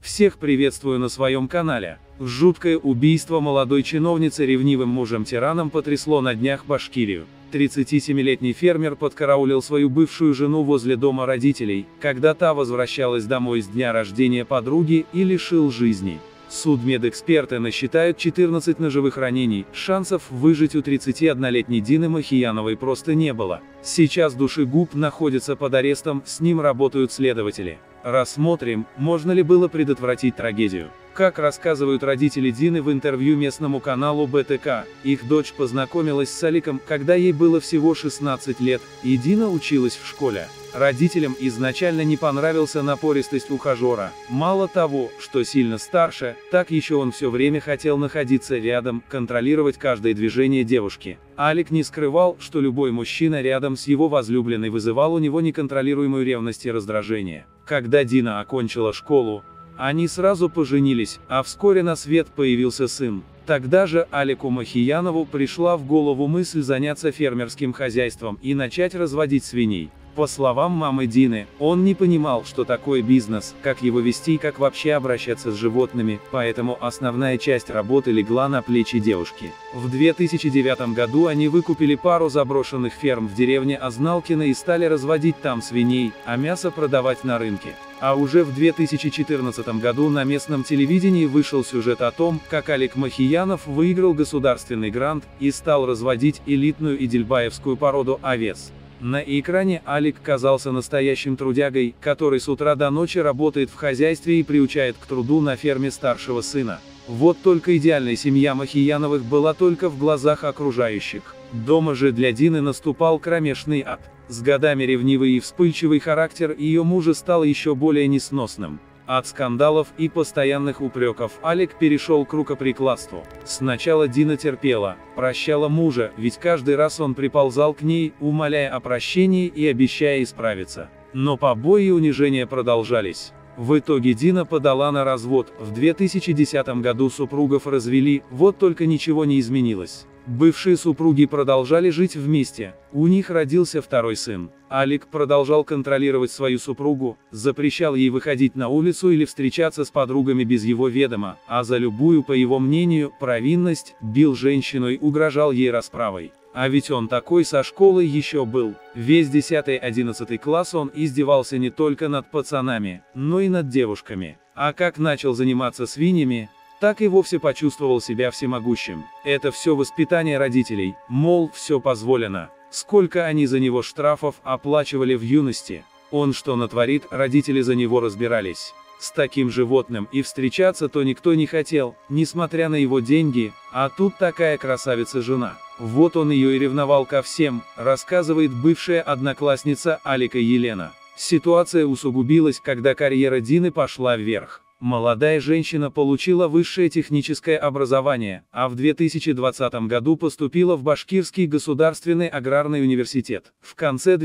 Всех приветствую на своем канале. Жуткое убийство молодой чиновницы ревнивым мужем-тираном потрясло на днях Башкирию. 37-летний фермер подкараулил свою бывшую жену возле дома родителей, когда та возвращалась домой с дня рождения подруги, и лишил жизни. Судмедэксперты насчитают 14 ножевых ранений, шансов выжить у 31-летней Дины Махияновой просто не было. Сейчас душегуб находится под арестом, с ним работают следователи. Рассмотрим, можно ли было предотвратить трагедию. Как рассказывают родители Дины в интервью местному каналу БТК, их дочь познакомилась с Аликом, когда ей было всего 16 лет, и Дина училась в школе. Родителям изначально не понравился напористость ухажера. Мало того, что сильно старше, так еще он все время хотел находиться рядом, контролировать каждое движение девушки. Алик не скрывал, что любой мужчина рядом с его возлюбленной вызывал у него неконтролируемую ревность и раздражение. Когда Дина окончила школу, они сразу поженились, а вскоре на свет появился сын. Тогда же Алику Махиянову пришла в голову мысль заняться фермерским хозяйством и начать разводить свиней. По словам мамы Дины, он не понимал, что такое бизнес, как его вести и как вообще обращаться с животными, поэтому основная часть работы легла на плечи девушки. В 2009 году они выкупили пару заброшенных ферм в деревне Озналкино и стали разводить там свиней, а мясо продавать на рынке. А уже в 2014 году на местном телевидении вышел сюжет о том, как Алик Махиянов выиграл государственный грант и стал разводить элитную идельбаевскую породу овец. На экране Алик казался настоящим трудягой, который с утра до ночи работает в хозяйстве и приучает к труду на ферме старшего сына. Вот только идеальная семья Махияновых была только в глазах окружающих. Дома же для Дины наступал кромешный ад. С годами ревнивый и вспыльчивый характер ее мужа стал еще более несносным. От скандалов и постоянных упреков Алик перешел к рукоприкладству. Сначала Дина терпела, прощала мужа, ведь каждый раз он приползал к ней, умоляя о прощении и обещая исправиться. Но побои и унижения продолжались. В итоге Дина подала на развод, в 2010 году супругов развели, вот только ничего не изменилось. Бывшие супруги продолжали жить вместе, у них родился второй сын. Алик продолжал контролировать свою супругу, запрещал ей выходить на улицу или встречаться с подругами без его ведома, а за любую, по его мнению, провинность, бил женщину и угрожал ей расправой. А ведь он такой со школы еще был. Весь 10-11 класс он издевался не только над пацанами, но и над девушками. А как начал заниматься свиньями, так и вовсе почувствовал себя всемогущим. Это все воспитание родителей, мол, все позволено. Сколько они за него штрафов оплачивали в юности. Он что натворит, родители за него разбирались. С таким животным и встречаться-то никто не хотел, несмотря на его деньги, а тут такая красавица-жена. Вот он ее и ревновал ко всем, рассказывает бывшая одноклассница Алика Елена. Ситуация усугубилась, когда карьера Дины пошла вверх. Молодая женщина получила высшее техническое образование, а в 2020 году поступила в Башкирский государственный аграрный университет. В конце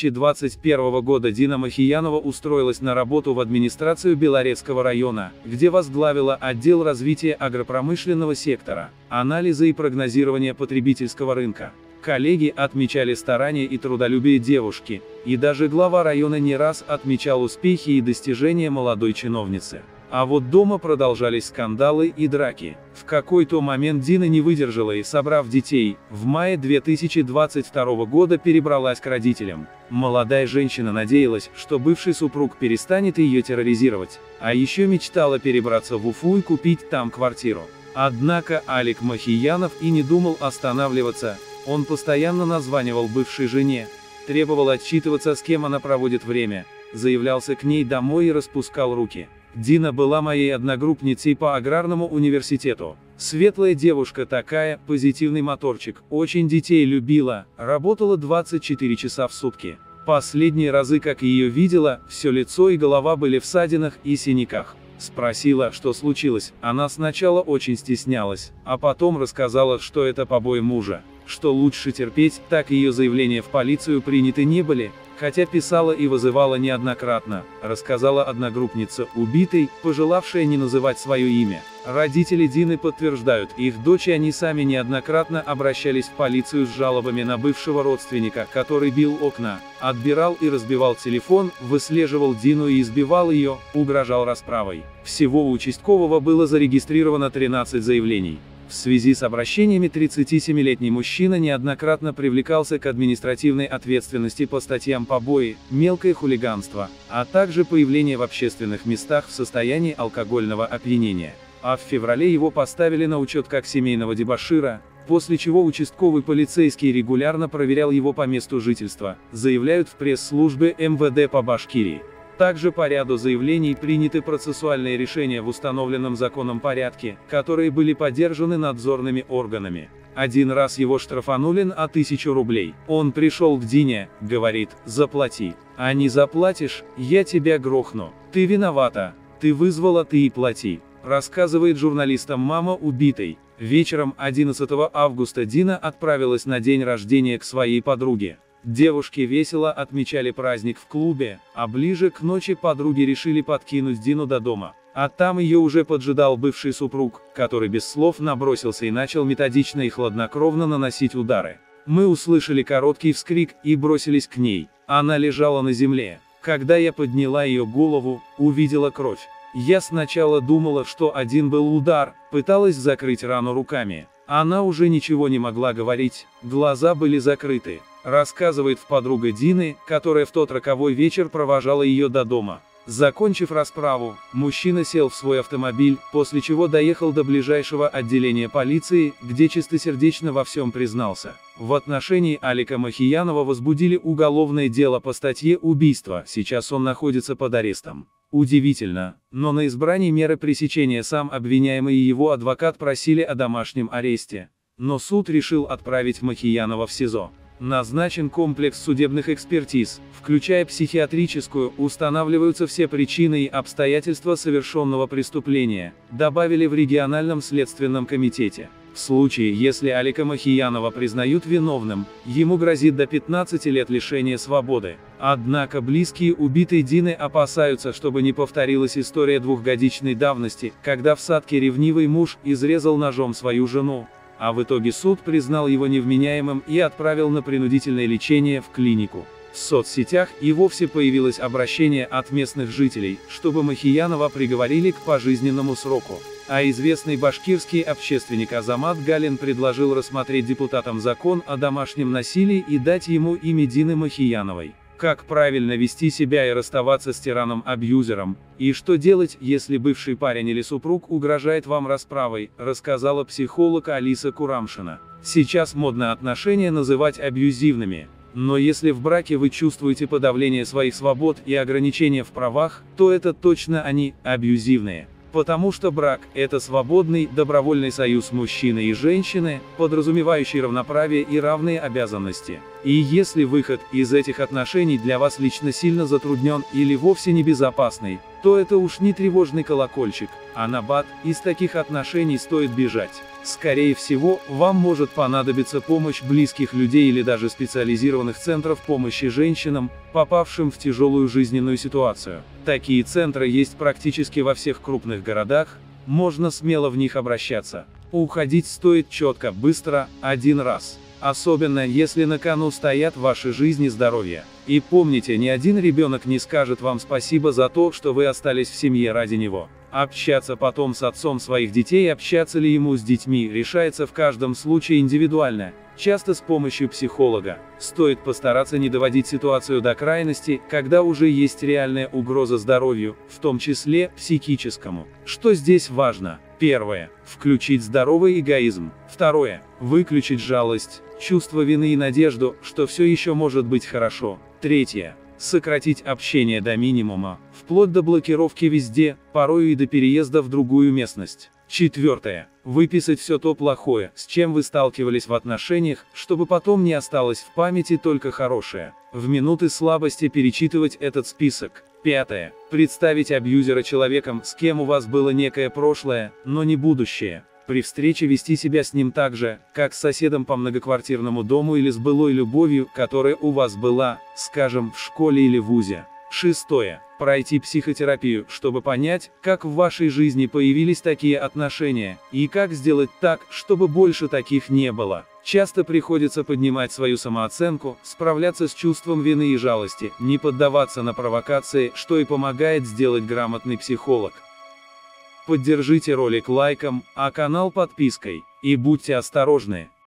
2021 года Дина Махиянова устроилась на работу в администрацию Белорецкого района, где возглавила отдел развития агропромышленного сектора, анализа и прогнозирования потребительского рынка. Коллеги отмечали старания и трудолюбие девушки, и даже глава района не раз отмечал успехи и достижения молодой чиновницы. А вот дома продолжались скандалы и драки. В какой-то момент Дина не выдержала и, собрав детей, в мае 2022 года перебралась к родителям. Молодая женщина надеялась, что бывший супруг перестанет ее терроризировать, а еще мечтала перебраться в Уфу и купить там квартиру. Однако Алик Махиянов и не думал останавливаться, он постоянно названивал бывшей жене, требовал отчитываться, с кем она проводит время, заявлялся к ней домой и распускал руки. Дина была моей одногруппницей по аграрному университету. Светлая девушка такая, позитивный моторчик, очень детей любила, работала 24 часа в сутки. Последние разы, как ее видела, все лицо и голова были в ссадинах и синяках. Спросила, что случилось, она сначала очень стеснялась, а потом рассказала, что это побои мужа, что лучше терпеть, так ее заявления в полицию приняты не были, хотя писала и вызывала неоднократно, рассказала одногруппница убитой, пожелавшая не называть свое имя. Родители Дины подтверждают, их дочь и они сами неоднократно обращались в полицию с жалобами на бывшего родственника, который бил окна, отбирал и разбивал телефон, выслеживал Дину и избивал ее, угрожал расправой. Всего у участкового было зарегистрировано 13 заявлений. В связи с обращениями 37-летний мужчина неоднократно привлекался к административной ответственности по статьям побои, мелкое хулиганство, а также появление в общественных местах в состоянии алкогольного опьянения. А в феврале его поставили на учет как семейного дебошира, после чего участковый полицейский регулярно проверял его по месту жительства, заявляют в пресс-службе МВД по Башкирии. Также по ряду заявлений приняты процессуальные решения в установленном законом порядке, которые были поддержаны надзорными органами. Один раз его штрафанули на 1000 рублей. Он пришел к Дине, говорит: заплати. А не заплатишь, я тебя грохну. Ты виновата. Ты вызвала, ты и плати. Рассказывает журналистам мама убитой. Вечером 11 августа Дина отправилась на день рождения к своей подруге. Девушки весело отмечали праздник в клубе, а ближе к ночи подруги решили подкинуть Дину до дома. А там ее уже поджидал бывший супруг, который без слов набросился и начал методично и хладнокровно наносить удары. Мы услышали короткий вскрик и бросились к ней. Она лежала на земле. Когда я подняла ее голову, увидела кровь. Я сначала думала, что один был удар, пыталась закрыть рану руками. Она уже ничего не могла говорить, глаза были закрыты. Рассказывает подруга Дины, которая в тот роковой вечер провожала ее до дома. Закончив расправу, мужчина сел в свой автомобиль, после чего доехал до ближайшего отделения полиции, где чистосердечно во всем признался. В отношении Алика Махиянова возбудили уголовное дело по статье «Убийство», сейчас он находится под арестом. Удивительно, но на избрании меры пресечения сам обвиняемый и его адвокат просили о домашнем аресте. Но суд решил отправить Махиянова в СИЗО. Назначен комплекс судебных экспертиз, включая психиатрическую, устанавливаются все причины и обстоятельства совершенного преступления, добавили в региональном следственном комитете. В случае, если Алика Махиянова признают виновным, ему грозит до 15 лет лишения свободы. Однако близкие убитой Дины опасаются, чтобы не повторилась история двухгодичной давности, когда в Сатке ревнивый муж изрезал ножом свою жену. А в итоге суд признал его невменяемым и отправил на принудительное лечение в клинику. В соцсетях и вовсе появилось обращение от местных жителей, чтобы Махиянова приговорили к пожизненному сроку. А известный башкирский общественник Азамат Галин предложил рассмотреть депутатам закон о домашнем насилии и дать ему имя Дины Махияновой. Как правильно вести себя и расставаться с тираном-абьюзером, и что делать, если бывший парень или супруг угрожает вам расправой, рассказала психолог Алиса Курамшина. Сейчас модно отношения называть абьюзивными. Но если в браке вы чувствуете подавление своих свобод и ограничения в правах, то это точно они, абьюзивные. Потому что брак – это свободный, добровольный союз мужчины и женщины, подразумевающий равноправие и равные обязанности. И если выход из этих отношений для вас лично сильно затруднен или вовсе небезопасный, то это уж не тревожный колокольчик, а набат, из таких отношений стоит бежать. Скорее всего, вам может понадобиться помощь близких людей или даже специализированных центров помощи женщинам, попавшим в тяжелую жизненную ситуацию. Такие центры есть практически во всех крупных городах, можно смело в них обращаться. Уходить стоит четко, быстро, один раз. Особенно, если на кону стоят ваши жизнь и здоровье. И помните, ни один ребенок не скажет вам спасибо за то, что вы остались в семье ради него. Общаться потом с отцом своих детей, общаться ли ему с детьми, решается в каждом случае индивидуально, часто с помощью психолога. Стоит постараться не доводить ситуацию до крайности, когда уже есть реальная угроза здоровью, в том числе психическому. Что здесь важно? Первое. Включить здоровый эгоизм. Второе. Выключить жалость, чувство вины и надежду, что все еще может быть хорошо. Третье. Сократить общение до минимума, вплоть до блокировки везде, порою и до переезда в другую местность. Четвертое. Выписать все то плохое, с чем вы сталкивались в отношениях, чтобы потом не осталось в памяти только хорошее. В минуты слабости перечитывать этот список. Пятое. Представить абьюзера человеком, с кем у вас было некое прошлое, но не будущее. При встрече вести себя с ним так же, как с соседом по многоквартирному дому или с былой любовью, которая у вас была, скажем, в школе или вузе. Шестое. Пройти психотерапию, чтобы понять, как в вашей жизни появились такие отношения, и как сделать так, чтобы больше таких не было. Часто приходится поднимать свою самооценку, справляться с чувством вины и жалости, не поддаваться на провокации, что и помогает сделать грамотный психолог. Поддержите ролик лайком, а канал подпиской, и будьте осторожны.